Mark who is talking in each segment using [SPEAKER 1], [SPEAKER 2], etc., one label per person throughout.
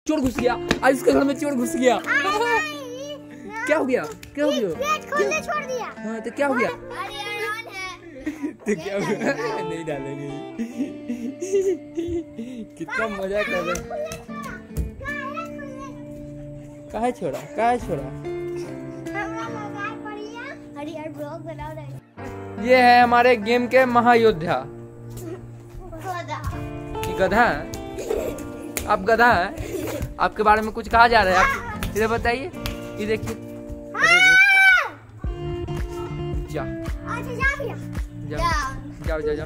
[SPEAKER 1] चोर घुस गया, आज इसके घर में चोर घुस गया। क्या हो गया, क्या हो गया?
[SPEAKER 2] छोड़ दिया।
[SPEAKER 1] हाँ तो क्या हो गया? तो क्या हो गया? नहीं डालेंगे। कितना मजा कर रहे हैं। काहे छोड़ा, काहे छोड़ा? ये है हमारे गेम के महायोद्धा। गधा है? आप गधा है? आपके बारे में कुछ कहा जा रहा है? आप इधर बताइए। ये देखिए, जा जाओ जाओ जाओ।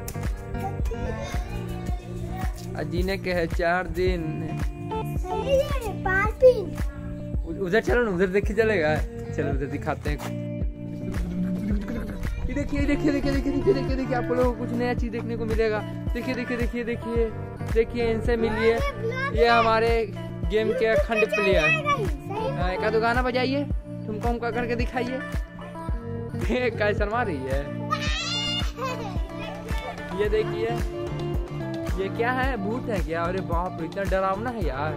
[SPEAKER 1] जीने के है 4 दिन। उधर चलो ना, उधर देखिए चलेगा। चलो उधर दिखाते हैं। ये देखिए देखिए देखिए देखिए देखिए देखिए देखिए, आप लोगों को कुछ नया चीज देखने को मिलेगा। देखिए देखिए देखिए देखिए देखिए, इनसे मिलिए। ये हमारे गेम के अखंड प्लेयर। एक आध गाना बजाइए, तुमको हमका करके दिखाइए। काय शर्मा रही है। ये देखिए, ये क्या है? भूत है क्या? अरे बाप रे, इतना डरावना है यार।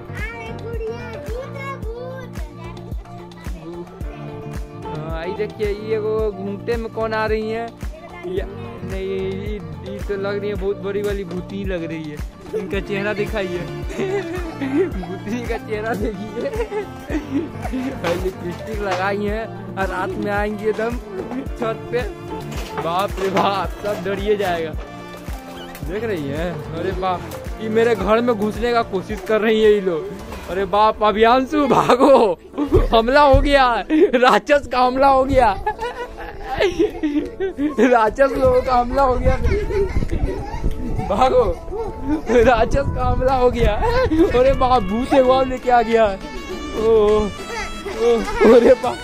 [SPEAKER 1] ये देखिए, ये वो घूंघटे में कौन आ रही है? नहीं, ये तो लग रही है बहुत बड़ी वाली भूतनी लग रही है। इनका चेहरा दिखाइए। भूतनी का चेहरा देखिए। लिपस्टिक लगाई है और रात में आएंगे एकदम छत पे। बाप रे बाप, सब डरिए जाएगा। देख रही है? अरे बाप, ये मेरे घर में घुसने का कोशिश कर रही है ये लोग। अरे बाप, अभियांशु भागो, हमला हो गया, राक्षस का हमला हो गया। राक्षस लोगों का हमला हो गया। भागो, राक्षस का हमला हो गया। अरे बाप, भूत एक और लेके आ गया। अरे बाप,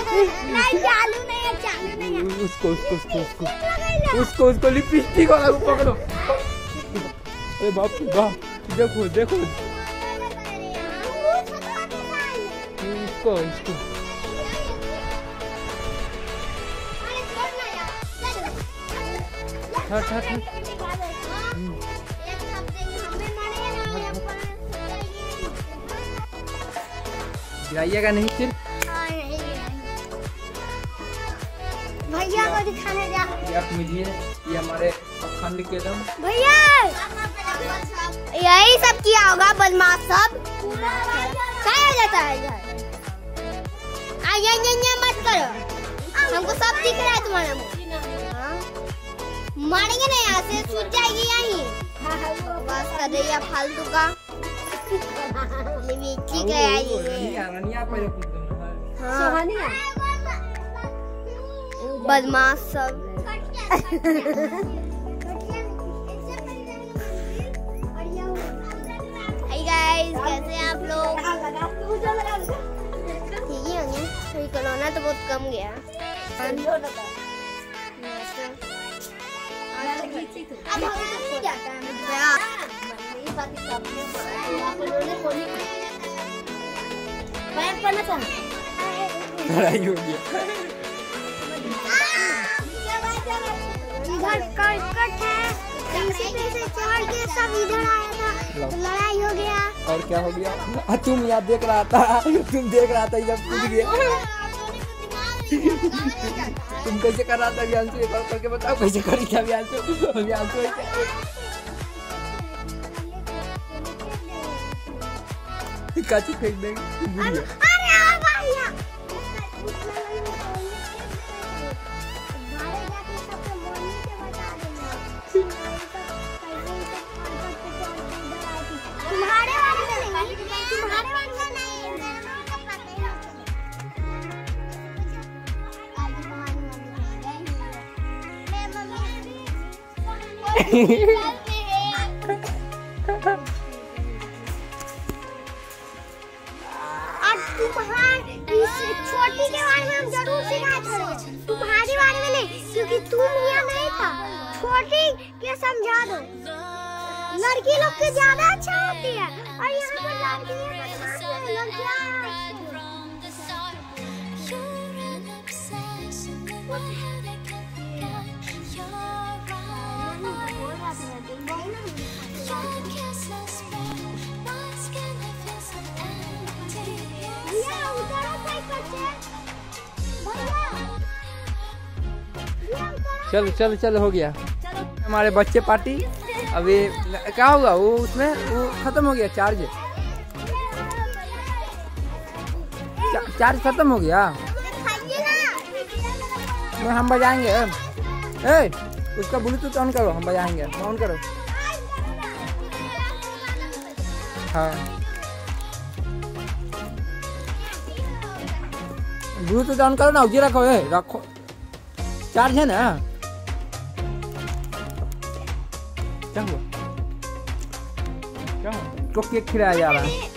[SPEAKER 1] उसको लिपस्टिक वाला को पकड़ो। अरे बाप रे बाप, देखो देखो इसको। गिराइएगा नहीं फिर।
[SPEAKER 2] भैया को दिखाने जा।
[SPEAKER 1] आप मिलिए, ये हमारे अखंड के दम
[SPEAKER 2] भैया। यही सब किया होगा बदमाश सब। क्या जाता है? मत करो, हमको सब दिख रहा है तुम्हारा मुँह। मारेंगे ना, यहाँ से छूट जाएगी यहीं। बस कर रही है फालतू का। ठीक है, बदमाश सब। हाय गाइस, कैसे हैं आप लोग? ठीक ही होंगे। तो कोरोना तो बहुत कम गया।
[SPEAKER 1] लड़ाई हो गया।
[SPEAKER 2] इधर करकट है, इसी पे से चढ़ के सब इधर आया था, तो लड़ाई हो गया।
[SPEAKER 1] और क्या हो गया? तुम यहाँ देख रहा था, तुम देख रहा था, इधर कूद गया। तुम कैसे कर रहा था अभियांशु? एक बार करके बताओ कैसे करी थी अभियांशु? अभियांशु काची फेंक देंगे।
[SPEAKER 2] छोटी के बारे में हम जरूर सिखाए थे, तुम्हारे बारे में नहीं, क्योंकि तुम यहाँ नहीं था। छोटी के समझा दो, लड़की लोग के ज्यादा अच्छा होती है और यहाँ पर लड़कियाँ
[SPEAKER 1] चल चल चल हो गया हमारे बच्चे पार्टी। अभी क्या होगा वो उसमें वो खत्म हो गया चार्ज। चार्ज खत्म हो गया। मैं हम बजाएंगे। ए उसका ब्लूटूथ ऑन करो, हम बजाएंगे। ऑन करो। हाँ ब्लूटूथ ऑन करो ना। उजी रखो। रखो चार्ज है ना। क्या हुआ? क्या हुआ? तो केक खिलाया जा रहा है।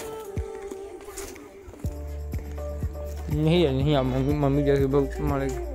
[SPEAKER 1] नहीं अब मम्मी जैसे बहुत मारेगी।